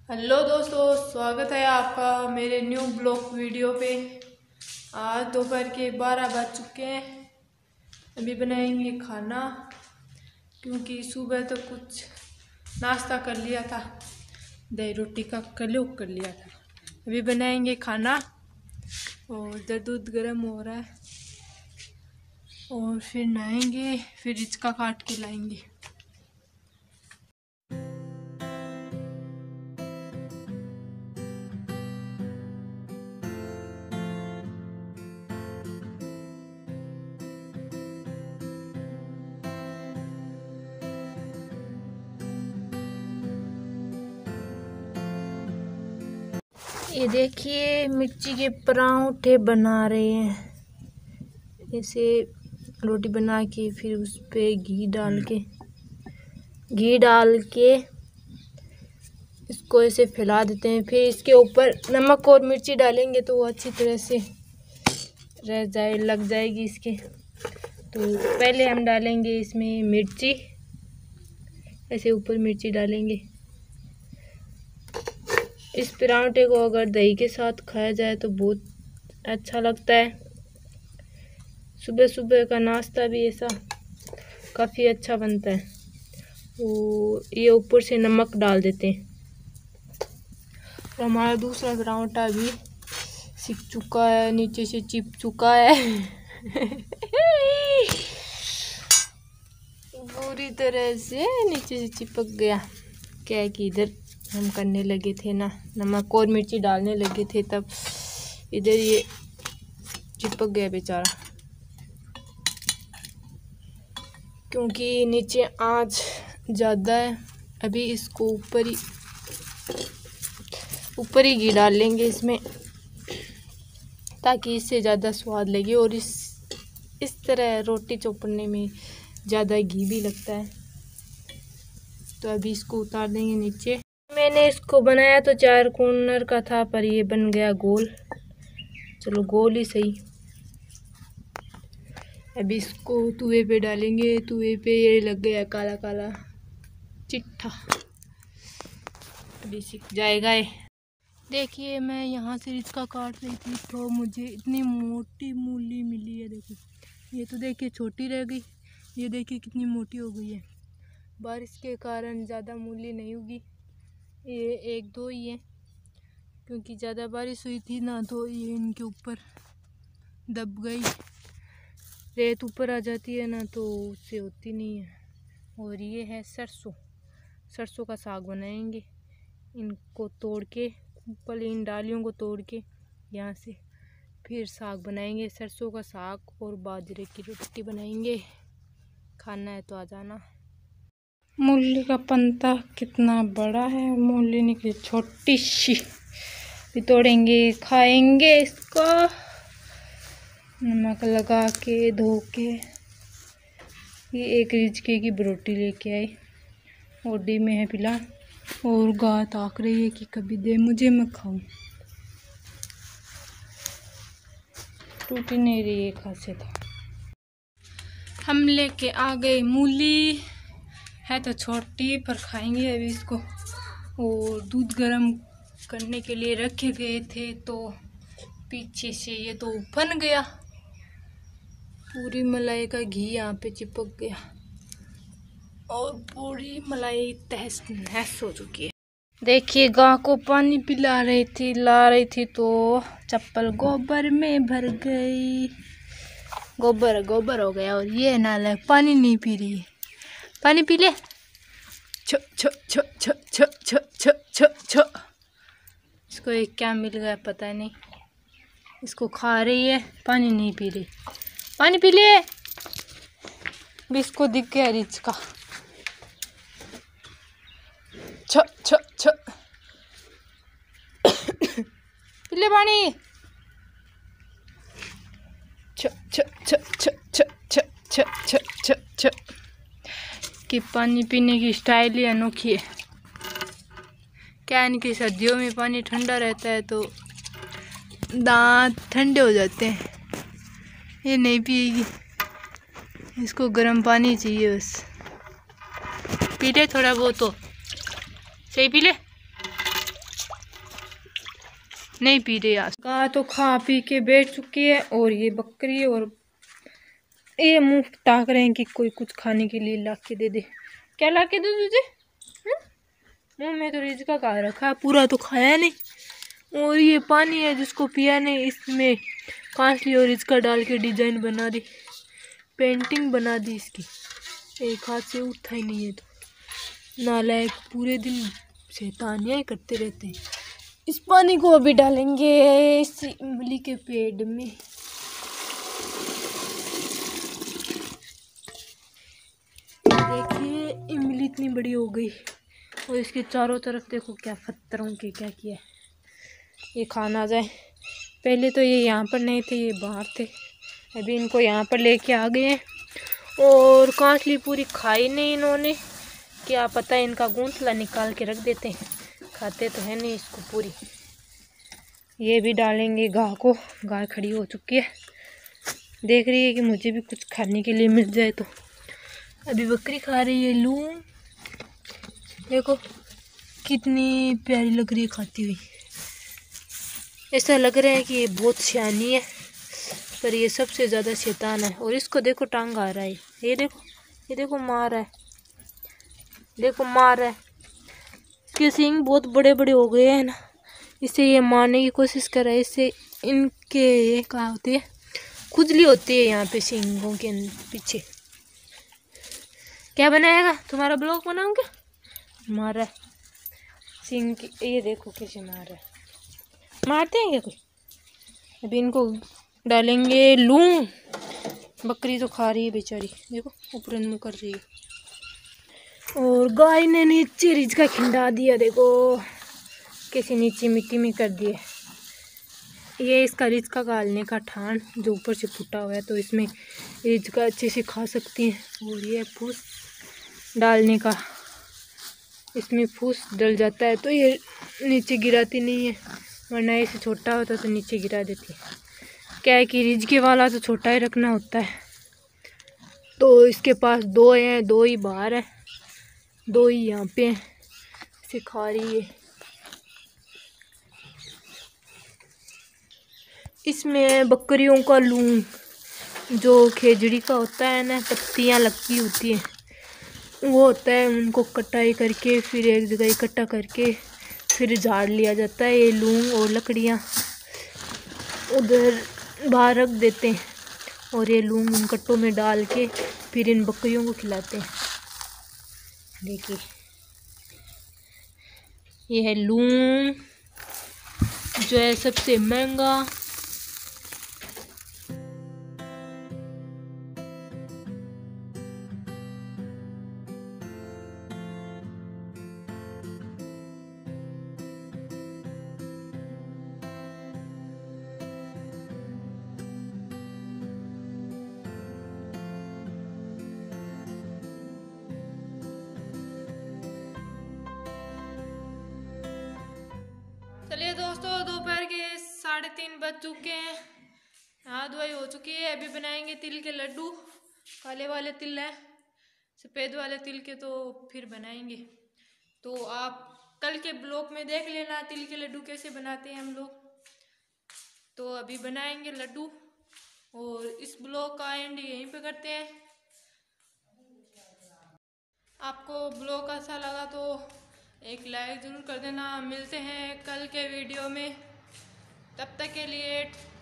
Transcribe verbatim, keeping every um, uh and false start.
Hello दोस्तों, स्वागत है आपका मेरे न्यू ब्लॉग वीडियो पे। आज दोपहर के बारह बज चुके हैं। अभी बनाएंगे खाना, क्योंकि सुबह तो कुछ नाश्ता कर लिया था, दही रोटी का कलयूक कर लिया था। अभी बनाएंगे खाना और इधर दूध गर्म हो रहा है और फिर नहाएंगे, फिर रिचका काट के लाएंगे। ये देखिए मिर्ची के परांठे बना रहे हैं। ऐसे रोटी बना के फिर उस पे घी डाल के घी डाल के इसको ऐसे फैला देते हैं। फिर इसके ऊपर नमक और मिर्ची डालेंगे तो वो अच्छी तरह से रह जाए लग जाएगी इसके। तो पहले हम डालेंगे इसमें मिर्ची, ऐसे ऊपर मिर्ची डालेंगे। इस परांठे को अगर दही के साथ खाया जाए तो बहुत अच्छा लगता है। सुबह सुबह का नाश्ता भी ऐसा काफ़ी अच्छा बनता है। और ये ऊपर से नमक डाल देते हैं। और हमारा दूसरा परांठा भी सिक चुका है, नीचे से चिप चुका है पूरी तरह से नीचे से चिपक गया। क्या है कि इधर हम करने लगे थे ना, नमक और मिर्ची डालने लगे थे, तब इधर ये चिपक गया बेचारा। क्योंकि नीचे आंच ज़्यादा है। अभी इसको ऊपर ही ऊपर ही घी डाल लेंगे इसमें, ताकि इससे ज़्यादा स्वाद लगे। और इस इस तरह रोटी चोपड़ने में ज़्यादा घी भी लगता है। तो अभी इसको उतार देंगे नीचे। मैंने इसको बनाया तो चार कॉर्नर का था, पर ये बन गया गोल। चलो गोल ही सही। अभी इसको तवे पे डालेंगे। तवे पे ये लग गया काला काला चिट्ठा, अभी सीख जाएगा ये। देखिए मैं यहाँ से इसका काट रही थी तो मुझे इतनी मोटी मूली मिली है। देखो ये तो देखिए छोटी रह गई, ये देखिए कितनी मोटी हो गई है। बारिश के कारण ज़्यादा मूली नहीं उगी, ये एक दो ही है। क्योंकि ज़्यादा बारिश हुई थी ना, तो ये इनके ऊपर दब गई। रेत ऊपर आ जाती है ना, तो उससे होती नहीं है। और ये है सरसों, सरसों का साग बनाएंगे। इनको तोड़ के, पहले इन डालियों को तोड़ के यहाँ से फिर साग बनाएंगे। सरसों का साग और बाजरे की रोटी बनाएंगे। खाना है तो आ जाना। मूली का पत्ता कितना बड़ा है, मूली निकली छोटी सी। भी तोड़ेंगे, खाएंगे इसको नमक लगा के धो के। ये एक रिजके की रोटी लेके आई, ओडी में है पिला। और गाय ताक रही है कि कभी दे मुझे, मैं खाऊं। टूटी नहीं रही है खासियत। हम लेके आ गए मूली, है तो छोटी पर खाएंगे अभी इसको। और दूध गर्म करने के लिए रखे गए थे, तो पीछे से ये तो बन गया। पूरी मलाई का घी यहाँ पे चिपक गया और पूरी मलाई तहस नहस हो चुकी है। देखिए गाय को पानी पिला रही थी, ला रही थी, तो चप्पल गोबर में भर गई। गोबर गोबर हो गया। और ये नालायक पानी नहीं पी रही है। पानी पी ले। छो छो छो छो छो छो छो छो छो। इसको एक क्या मिल गया पता नहीं। इसको खा रही है, पानी नहीं पी रही। पानी पी ले। भी इसको दिख गया रिच का। छो छो छो पी ले पानी। छो छो छो छो छो छो छो छो छो छो। कि पानी पीने की स्टाइल ही अनोखी है। क्या है कि सर्दियों में पानी ठंडा रहता है तो दांत ठंडे हो जाते हैं। ये नहीं पिएगी, इसको गर्म पानी चाहिए बस। पी ले थोड़ा बहुत तो सही, पी ले। नहीं पी रहे आज का, तो खा पी के बैठ चुकी है। और ये बकरी और ये मुंह ताक रहे हैं कि कोई कुछ खाने के लिए ला के दे दे। क्या ला के दे तुझे? मुंह में तो रिजका खा रखा है, पूरा तो खाया नहीं। और ये पानी है जिसको पिया नहीं, इसमें कांसली और रिजका डाल के डिजाइन बना दी, पेंटिंग बना दी इसकी। एक हाथ से उठता ही नहीं है तो नालायक, पूरे दिन शैतानियाँ ही करते रहते हैं। इस पानी को अभी डालेंगे इस इमली के पेड़ में। देखिए इमली इतनी बड़ी हो गई और इसके चारों तरफ देखो क्या पत्थरों के क्या किया है। ये खाना आ जाए। पहले तो ये यहाँ पर नहीं थे, ये बाहर थे, अभी इनको यहाँ पर लेके आ गए हैं। और कांसली पूरी खाई नहीं इन्होंने, क्या पता है इनका घोंसला निकाल के रख देते हैं, खाते तो है नहीं इसको पूरी। ये भी डालेंगे गाय को, गाय खड़ी हो चुकी है, देख रही है कि मुझे भी कुछ खाने के लिए मिल जाए। तो अभी बकरी खा रही है लूं, देखो कितनी प्यारी लग रही है खाती हुई। ऐसा लग रहा है कि ये बहुत सियानी है, पर ये सबसे ज़्यादा शैतान है। और इसको देखो टांग आ रहा है, ये देखो, ये देखो मार रहा है, देखो मार रहा है। इसके सींग बहुत बड़े बड़े हो गए हैं ना, इससे ये मारने की कोशिश कर रहा है। इससे इनके ये क्या होती है, खुजली होती है यहाँ पे सींगों के पीछे। क्या बनाएगा, तुम्हारा ब्लॉग बनाऊंगा? मार रहा है सींग की, ये देखो कैसे मार रहा है। मारते हैं क्या कोई? अभी इनको डालेंगे लूं। बकरी तो खा रही है बेचारी, देखो ऊपर मुँह कर रही है। और गाय ने नीचे रिजका खिंडा दिया, देखो कैसे नीचे मिट्टी में कर दिए। ये इसका रिजका गालने का ठान जो ऊपर से फूटा हुआ है, तो इसमें रिजका अच्छे से खा सकती हैं। और ये फूस डालने का, इसमें फूस डल जाता है तो ये नीचे गिराती नहीं है, वरना इसे छोटा होता तो नीचे गिरा देती है। क्या है कि रिजके वाला तो छोटा ही रखना होता है। तो इसके पास दो हैं, दो ही बाहर है, दो ही यहाँ पे हैं, इसे खा रही है। इसमें बकरियों का लूं जो खेजड़ी का होता है ना, पत्तियाँ लगी होती हैं, वो होता है। उनको कटाई करके फिर एक जगह इकट्ठा करके फिर झाड़ लिया जाता है। ये लूं और लकड़ियाँ उधर बाहर रख देते हैं और ये लूं उन कट्टों में डाल के फिर इन बकरियों को खिलाते हैं। देखिए ये है लूं जो है सबसे महंगा। चलिए दोस्तों, दोपहर के साढ़े तीन बज चुके हैं, नहा धुआई हो चुकी है। अभी बनाएंगे तिल के लड्डू। काले वाले तिल है, सफ़ेद वाले तिल के तो फिर बनाएंगे। तो आप कल के ब्लॉग में देख लेना तिल के लड्डू कैसे बनाते हैं हम लोग। तो अभी बनाएंगे लड्डू और इस ब्लॉग का एंड यहीं पे करते हैं। आपको ब्लॉग अच्छा लगा तो एक लाइक ज़रूर कर देना। मिलते हैं कल के वीडियो में, तब तक के लिए